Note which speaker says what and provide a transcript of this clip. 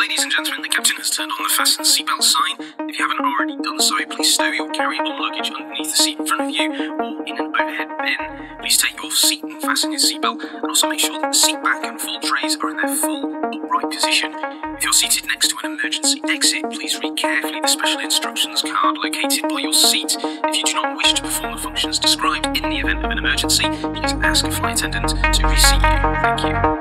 Speaker 1: Ladies and gentlemen, the captain has turned on the fasten seatbelt sign. If you haven't already done so, please stow your carry-on luggage underneath the seat in front of you or in an overhead bin. Please take your seat and fasten your seatbelt, and also make sure that the seat back and full trays are in their full upright position. If you're seated next to an emergency exit, please read carefully the special instructions card located by your seat. If you do not wish to perform the functions described in the event of an emergency, please ask a flight attendant to reseat you. Thank you.